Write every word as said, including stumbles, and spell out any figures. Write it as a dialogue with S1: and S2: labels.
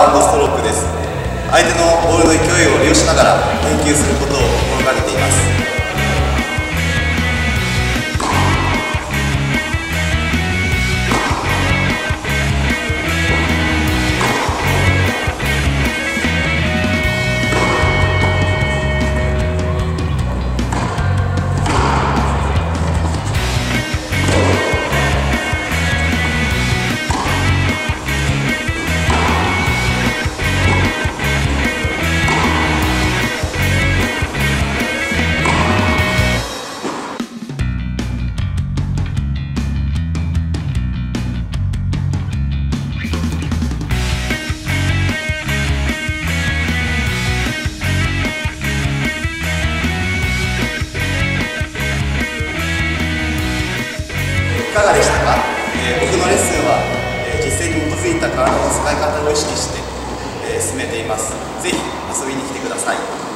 S1: ワンドストロークです。相手のボールの勢いを利用しながら返球することを心がけています。いかがでしたか？えー、僕のレッスンは、えー、実践に基づいた体の使い方を意識して、えー、進めています。ぜひ遊びに来てください。